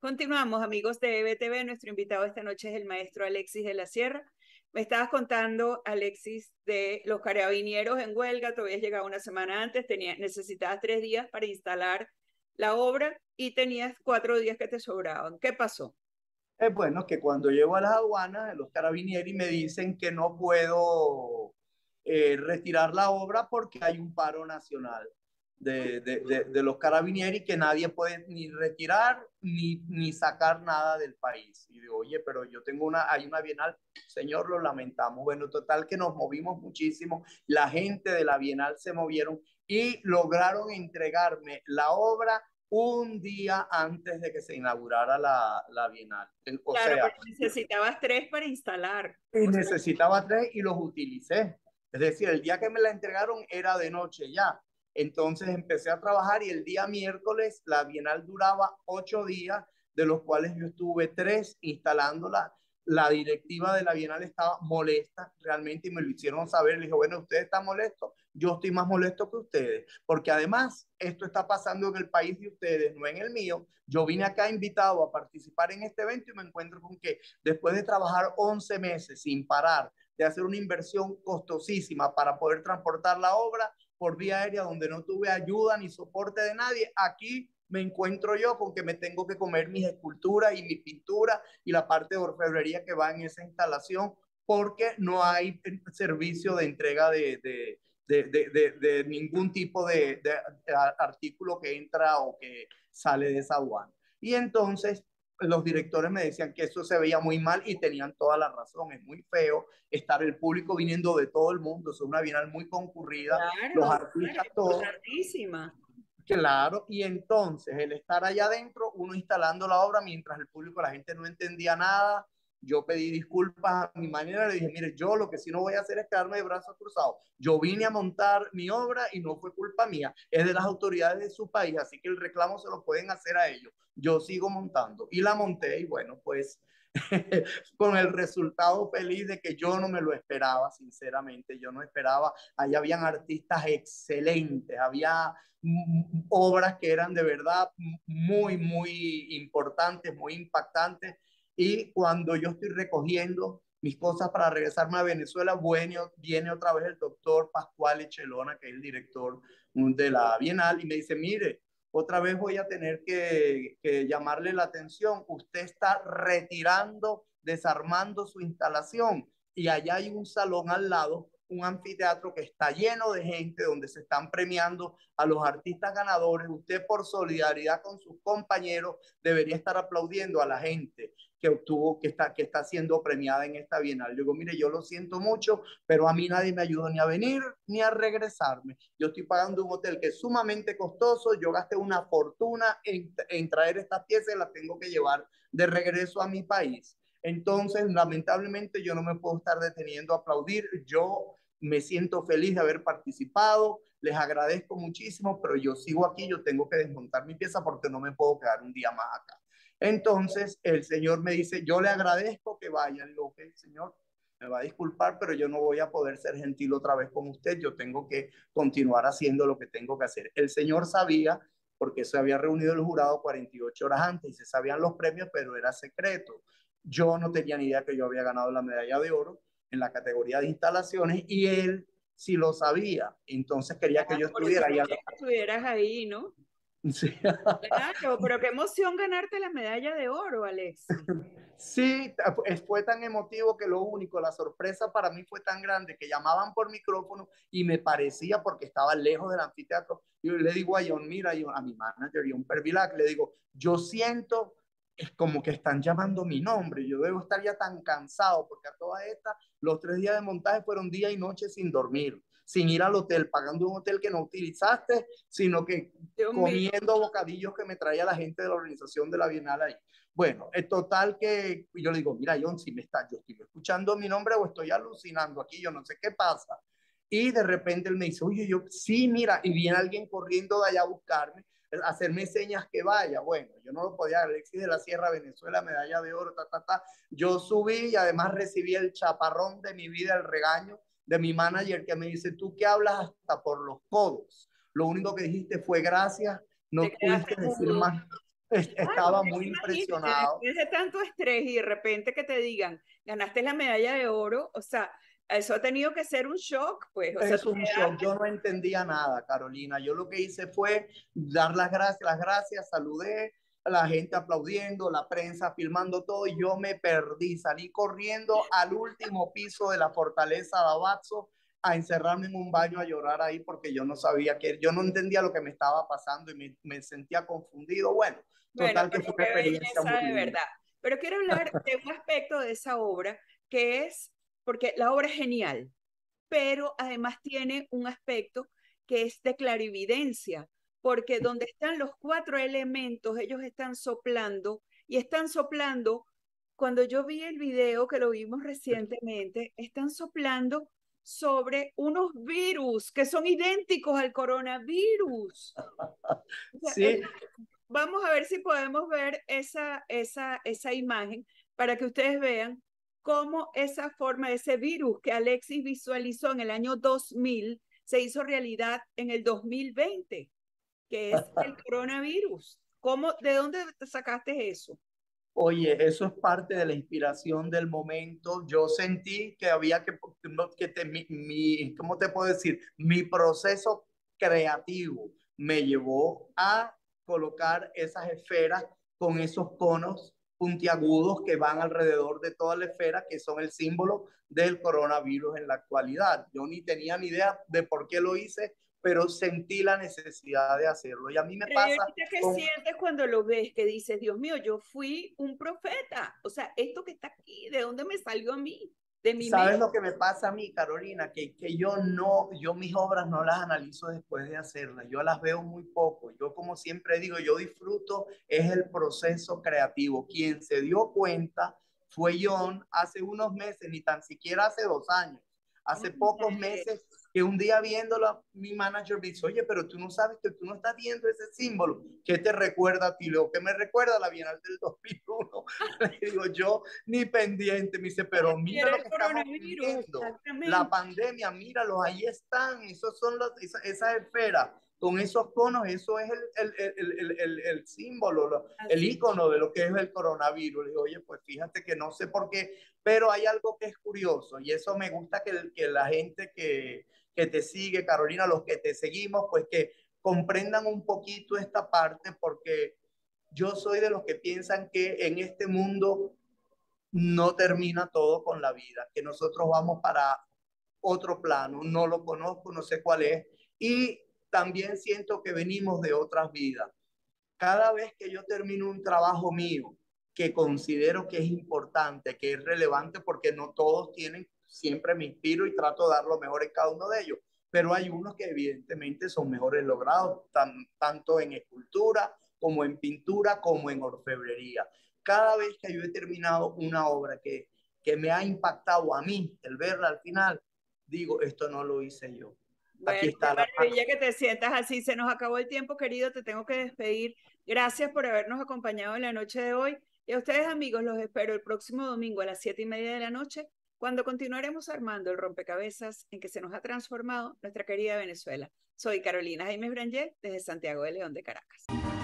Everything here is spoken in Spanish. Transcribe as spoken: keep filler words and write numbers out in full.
Continuamos, amigos de E B T V. Nuestro invitado esta noche es el maestro Alexis de la Sierra. Me estabas contando, Alexis, de los carabineros en huelga. Tú habías llegado una semana antes, tenías, necesitabas tres días para instalar la obra y tenías cuatro días que te sobraban. ¿Qué pasó? Es bueno que cuando llego a las aduanas, los carabinieri me dicen que no puedo eh, retirar la obra porque hay un paro nacional de, de, de, de los carabinieri que nadie puede ni retirar ni, ni sacar nada del país. Y digo, oye, pero yo tengo una, hay una bienal, señor, lo lamentamos. Bueno, total que nos movimos muchísimo, la gente de la bienal se movieron y lograron entregarme la obra un día antes de que se inaugurara la, la Bienal. O Claro, sea, pero necesitabas tres para instalar. y O sea, necesitaba tres y los utilicé. Es decir, el día que me la entregaron era de noche ya. Entonces empecé a trabajar y el día miércoles la Bienal duraba ocho días, de los cuales yo estuve tres instalándola. La directiva de la Bienal estaba molesta realmente y me lo hicieron saber. Le dije, bueno, ustedes están molestos, yo estoy más molesto que ustedes, porque además esto está pasando en el país de ustedes, no en el mío. Yo vine acá invitado a participar en este evento y me encuentro con que después de trabajar once meses sin parar, de hacer una inversión costosísima para poder transportar la obra por vía aérea donde no tuve ayuda ni soporte de nadie, aquí me encuentro yo con que me tengo que comer mis esculturas y mi pintura y la parte de orfebrería que va en esa instalación porque no hay servicio de entrega de, de, de, de, de, de ningún tipo de, de, artículo que entra o que sale de esa aduana. Y entonces los directores me decían que eso se veía muy mal y tenían toda la razón. Es muy feo estar el público viniendo de todo el mundo. Es una bienal muy concurrida, los claro, claro, artistas todos. importantísima. Claro, y entonces el estar allá adentro, uno instalando la obra mientras el público, la gente no entendía nada. Yo pedí disculpas a mi manera, le dije, mire, yo lo que sí no voy a hacer es quedarme de brazos cruzados. Yo vine a montar mi obra y no fue culpa mía, es de las autoridades de su país, así que el reclamo se lo pueden hacer a ellos. Yo sigo montando y la monté y bueno, pues con el resultado feliz de que yo no me lo esperaba, sinceramente, yo no esperaba. Allá habían artistas excelentes, había obras que eran de verdad muy, muy importantes, muy impactantes. Y cuando yo estoy recogiendo mis cosas para regresarme a Venezuela, bueno, viene otra vez el doctor Pascual Echelona, que es el director de la Bienal, y me dice, mire, otra vez voy a tener que, que llamarle la atención. Usted está retirando, desarmando su instalación y allá hay un salón al lado, un anfiteatro que está lleno de gente donde se están premiando a los artistas ganadores. Usted por solidaridad con sus compañeros debería estar aplaudiendo a la gente que obtuvo, que está, que está siendo premiada en esta Bienal. Yo digo, mire, yo lo siento mucho, pero a mí nadie me ayudó ni a venir ni a regresarme. Yo estoy pagando un hotel que es sumamente costoso, yo gasté una fortuna en, en traer estas piezas y las tengo que llevar de regreso a mi país. Entonces, lamentablemente, yo no me puedo estar deteniendo a aplaudir. Yo me siento feliz de haber participado, les agradezco muchísimo, pero yo sigo aquí, yo tengo que desmontar mi pieza porque no me puedo quedar un día más acá. Entonces el señor me dice, yo le agradezco que vaya. Le digo, ok, señor, me va a disculpar, pero yo no voy a poder ser gentil otra vez con usted, yo tengo que continuar haciendo lo que tengo que hacer. El señor sabía, porque se había reunido el jurado cuarenta y ocho horas antes y se sabían los premios, pero era secreto. Yo no tenía ni idea que yo había ganado la medalla de oro en la categoría de instalaciones y él sí lo sabía, entonces quería que Claro, yo por eso estuviera ahí. quería que estuvieras ahí, ¿no? Sí. Claro, pero qué emoción ganarte la medalla de oro, Alexis. Sí, fue tan emotivo que lo único, la sorpresa para mí fue tan grande que llamaban por micrófono y me parecía porque estaba lejos del anfiteatro. Yo le digo a John, mira, a mi manager, John Pervilac, le digo, yo siento es como que están llamando mi nombre, yo debo estar ya tan cansado porque a todas estas, los tres días de montaje fueron día y noche sin dormir, sin ir al hotel, pagando un hotel que no utilizaste, sino que Dios mío, comiendo bocadillos que me traía la gente de la organización de la Bienal ahí. Bueno, es total que yo le digo, mira, John, si me está, yo estoy escuchando mi nombre o estoy alucinando aquí, yo no sé qué pasa. Y de repente él me dice, oye, yo, sí, mira, y viene alguien corriendo de allá a buscarme, a hacerme señas que vaya. Bueno, yo no lo podía, Alexis de la Sierra, Venezuela, medalla de oro, ta, ta, ta. Yo subí y además recibí el chaparrón de mi vida, el regaño de mi manager que me dice, tú que hablas hasta por los codos. Lo único que dijiste fue gracias, te no quedaste pudiste decir mudo. más. Claro, Estaba es que muy imagínate, impresionado. después de tanto estrés y de repente que te digan, ganaste la medalla de oro, o sea, eso ha tenido que ser un shock, pues, o sea, Es te un shock. Yo no entendía nada, Carolina. Yo lo que hice fue dar las gracias, las gracias, saludé a la gente aplaudiendo, la prensa filmando todo y yo me perdí. Salí corriendo al último piso de la fortaleza de Abazo a encerrarme en un baño a llorar ahí porque yo no sabía que, yo no entendía lo que me estaba pasando y me, me sentía confundido. Bueno, Bueno, total que pero fue una qué experiencia belleza muy de linda. verdad. Pero quiero hablar de un aspecto de esa obra que es, porque la obra es genial, pero además tiene un aspecto que es de clarividencia, porque donde están los cuatro elementos, ellos están soplando y están soplando, cuando yo vi el video que lo vimos recientemente, están soplando sobre unos virus que son idénticos al coronavirus. O sea, eso, Sí, vamos a ver si podemos ver esa, esa, esa imagen para que ustedes vean cómo esa forma, ese virus que Alexis visualizó en el año dos mil, se hizo realidad en el dos mil veinte, que es el coronavirus. ¿Cómo, de dónde te sacaste eso? oye, eso es parte de la inspiración del momento. Yo sentí que había que, que te, mi, mi, ¿cómo te puedo decir? Mi proceso creativo me llevó a colocar esas esferas con esos conos puntiagudos que van alrededor de toda la esfera, que son el símbolo del coronavirus en la actualidad. Yo ni tenía ni idea de por qué lo hice, pero sentí la necesidad de hacerlo. Y a mí me Pero ¿y pasa ahorita qué con, sientes cuando lo ves? Que dices, Dios mío, yo fui un profeta. O sea, esto que está aquí, ¿de dónde me salió a mí? De mi ¿sabes mente. lo que me pasa a mí, Carolina? Que, que yo no, yo mis obras no las analizo después de hacerlas, yo las veo muy poco. Yo como siempre digo, yo disfruto, es el proceso creativo. Quien se dio cuenta fue John hace unos meses, ni tan siquiera hace dos años, hace pocos Ándale. meses que un día viéndolo, mi manager me dice, oye, pero tú no sabes que tú no estás viendo ese símbolo. ¿Qué te recuerda a ti? Lo que me recuerda a la Bienal del dos mil uno. Le digo, yo ni pendiente, me dice, pero Y mira era lo el que estamos coronavirus, viviendo, la exactamente. pandemia, míralos, ahí están, esos son los, esa, esa esfera, con esos conos, eso es el, el, el, el, el, el símbolo, lo, el Así. icono de lo que es el coronavirus. Le digo, oye, pues fíjate que no sé por qué, pero hay algo que es curioso y eso me gusta que, que la gente que, que te sigue, Carolina, los que te seguimos, pues que comprendan un poquito esta parte porque yo soy de los que piensan que en este mundo no termina todo con la vida, que nosotros vamos para otro plano, no lo conozco, no sé cuál es, y también siento que venimos de otras vidas. Cada vez que yo termino un trabajo mío, que considero que es importante, que es relevante, porque no todos tienen, siempre me inspiro y trato de dar lo mejor en cada uno de ellos, pero hay unos que evidentemente son mejores logrados, tan, tanto en escultura como en pintura, como en orfebrería. Cada vez que yo he terminado una obra que, que me ha impactado a mí, el verla al final, digo, esto no lo hice yo. Aquí Bueno, qué está la mano. maravilla que te sientas así. Se nos acabó el tiempo, querido. Te tengo que despedir. Gracias por habernos acompañado en la noche de hoy. Y a ustedes, amigos, los espero el próximo domingo a las siete y media de la noche, cuando continuaremos armando el rompecabezas en que se nos ha transformado nuestra querida Venezuela. Soy Carolina Jaime Brangel, desde Santiago de León de Caracas.